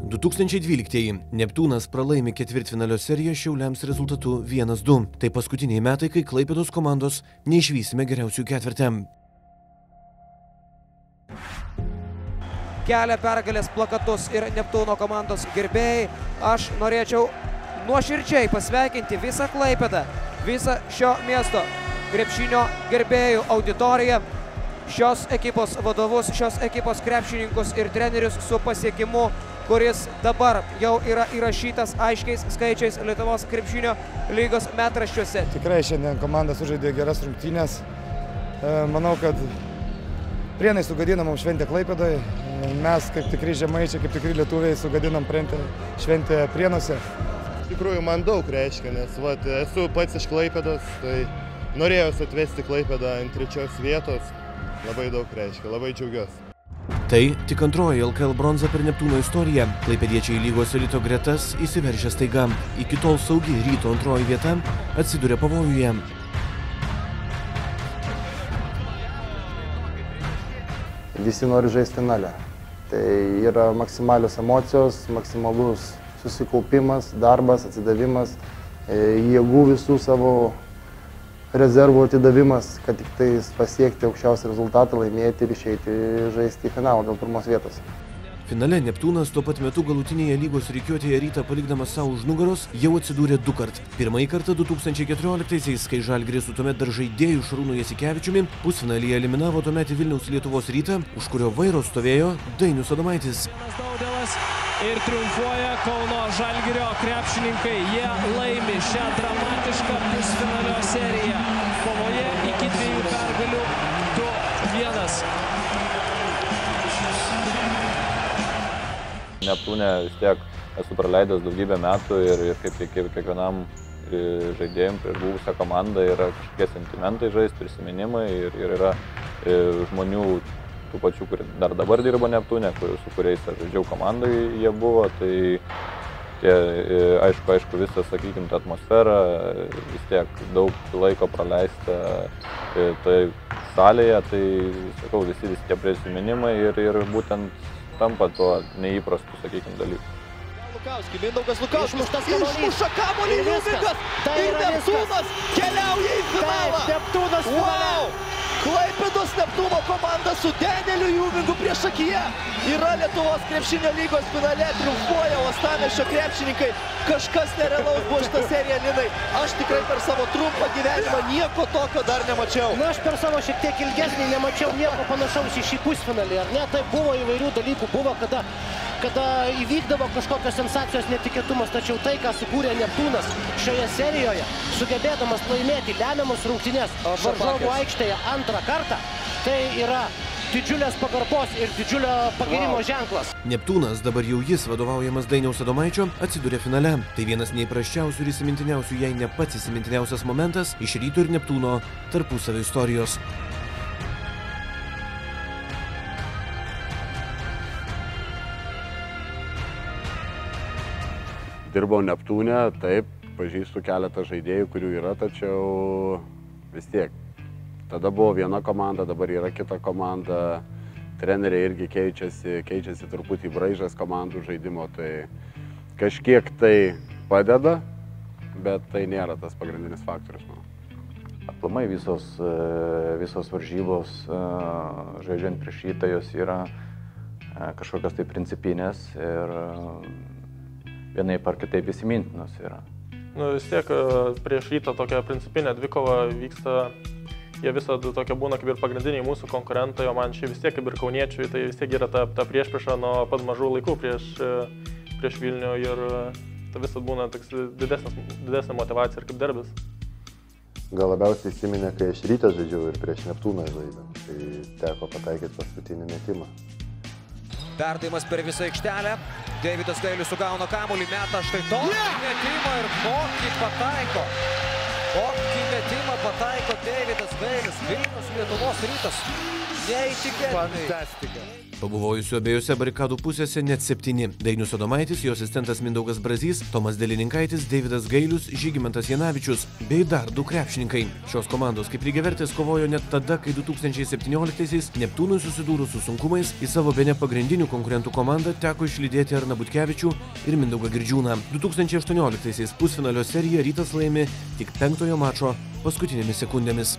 2012 Neptūnas pralaimi ketvirtfinalio seriją Šiauliams rezultatu 1-2. Tai paskutiniai metai, kai Klaipėdos komandos neišvysime geriausių ketvirtėm. Kelia pergalės plakatus ir Neptūno komandos gerbėjai. Aš norėčiau nuoširdžiai pasveikinti visą Klaipėdą, visą šio miesto krepšinio gerbėjų auditoriją, šios ekipos vadovus, šios ekipos krepšininkus ir trenerius su pasiekimu, kuris dabar jau yra įrašytas aiškiais skaičiais Lietuvos krepšinio lygos metraščiuose. Tikrai šiandien komanda sužaidė geras rungtynes. Manau, kad Prienai sugadina mums šventę Klaipėdoje. Mes, kaip tikri žemaičiai, kaip tikri lietuviai, sugadinam šventę Prienuose. Iš tikrųjų, man daug reiškia, nes esu pats iš Klaipėdos, tai norėjau atvesti Klaipėdą ant 3 vietos. Labai daug reiškia, labai džiaugiuosi. Tai tik antroji LKL bronza per Neptūno istoriją. Klaipėdiečiai lygos elito gretas įsiveržė staiga. Iki tol saugi Ryto antroji vieta atsiduria pavojuje. Visi nori žaisti finale. Tai yra maksimalios emocijos, maksimalus susikaupimas, darbas, atsidavimas, jėgų visų savo rezervų atidavimas, kad tik tai pasiekti aukščiausią rezultatą, laimėti ir išeiti žaisti į finalą dėl pirmos vietos. Finale Neptūnas tuo pat metu galutinėje lygos rikiuotėje Rytą palikdamas savo už nugaros jau atsidūrė 2 kart. Pirmąjį kartą 2014-aisiais, kai Žalgiris su tuomet dar žaidėju Šarūnu Jasikevičiumi pusfinalyje eliminavo tuometį Vilniaus Lietuvos Rytą, už kurio vairo stovėjo Dainius Adomaitis. Ir triumfuoja Kauno Žalgirio krepšininkai. Jie laimi šią dramatišką pusfinalio seriją. Kovoje iki 2 pergalių 2-1. Neptūne vis tiek esu praleidęs daugybę metų ir kaip kiekvienam žaidėjim prieš buvusią komandą yra kažkokie sentimentai žaisti, prisiminimai ir yra žmonių tų pačių, kurie dar dabar dirba Neptūne, su kuriais aš žaidžiau komandai jie buvo, tai aišku, visą, sakykime, tą atmosferą, vis tiek daug laiko praleista tai salėje, tai sakau, visi tie prisiminimai ir būtent tampa tuo neįprastu, sakykime, dalyku. Mindaugas Lukauskis išmuša kamuolį Juvingas ir Neptūnas keliauja į finalą. Neptūnas finale. Klaipėdos Neptūno komanda su Denieliu Juvingu priešakyje yra Lietuvos krepšinio lygos finale, triumfuoja uostamiesčio krepšininkai. Kažkas nerealaus buvo šitą seriją, Linai. Aš tikrai per savo trumpą gyvenimą nieko tokio dar nemačiau. Na, aš per savo šiek tiek ilgesnį nemačiau nieko panašaus į šį pusfinalį, ar ne? Tai buvo įvairių dalykų, buvo kada įvykdavo kažkokios sensacijos netikėtumas, tačiau tai, ką sukūrė Neptūnas šioje serijoje, sugebėdamas laimėti lemiamus rungtynes varžovų aikštėje 2 kartą, tai yra didžiulės pagarbos ir didžiulio pagirimo ženklas. Neptūnas, dabar jau jis vadovaujamas Dainiaus Adomaičio, atsidūrė finale. Tai vienas neįprasčiausių ir įsimintiniausių, jei ne pats įsimintiniausias momentas iš Ryto ir Neptūno tarpusavio istorijos. Dirbau Neptūne, taip, pažįstu keletą žaidėjų, kurių yra, tačiau vis tiek. Tada buvo viena komanda, dabar yra kita komanda, treneriai irgi keičiasi truputį braižas komandų žaidimo, tai kažkiek tai padeda, bet tai nėra tas pagrindinis faktorius. Aplamai visos varžybos žaidžiant prieš Rytą jos yra kažkokios tai principinės ir vienaip ar kitaip įsimintinos yra. Vis tiek prieš Rytą tokia principinė dvikova vyksta, jie visada tokia būna kaip ir pagrindiniai mūsų konkurentai, o man čia vis tiek kaip ir kauniečiui, tai vis tiek yra ta priešprieša nuo pat mažų laikų prieš Vilnių ir tai visada būna didesnė motyvacija ir kaip derbis. Gal labiausiai įsiminė, kai aš Rytą žaidžiau ir prieš Neptūną žaidėm, tai teko pataikyti paskutinį metimą. Perdavimas per visą aikštelę. Deividas Gailius sugauna kamuolį, meta štai tokį metimą ir kokį pataiko. Kokį metimą pataiko Deividas Gailius. Vilnius Lietuvos Rytas. Neįtikėtinai. Fantastika. Pabuvojusių abiejose barikadų pusėse net 7. Dainius Adomaitis, jo asistentas Mindaugas Brazys, Tomas Delininkaitis, Deividas Gailius, Žygimantas Janavičius bei dar 2 krepšininkai. Šios komandos kaip lygiavertės kovojo net tada, kai 2017-aisiais Neptūnui susidūrus su sunkumais į savo bene pagrindinių konkurentų komandą teko išlydėti Arną Butkevičių ir Mindaugą Girdžiūną. 2018-aisiais pusfinalio seriją Rytas laimi tik 5. mačo paskutinėmis sekundėmis.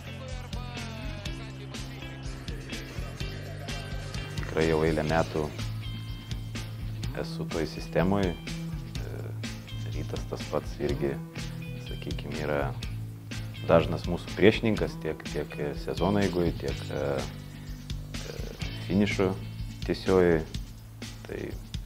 Tikrai jau eilę metų esu toj sistemoje. Rytas tas pats irgi, sakykime, yra dažnas mūsų priešininkas tiek sezono eigoje, tiek finišo tiesiojoje. Tai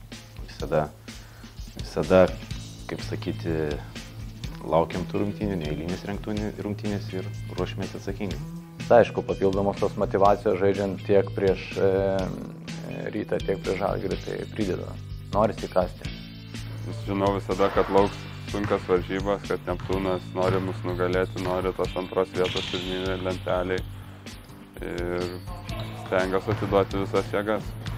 visada, kaip sakyti, laukiam tų rungtynių, neeilinės rungtynės ir ruošimės atsakingai. Aišku, papildomos tos motyvacijos žaidžiant tiek prieš Rytą, tiek prieš Žalgirį, tai prideda. Norisi įkasti. Žinau visada, kad lauks sunkios varžybos, kad Neptūnas nori mus nugalėti, nori tos antros vietos turnyrinėj lentelėj ir stengiuosi atiduoti visas jėgas.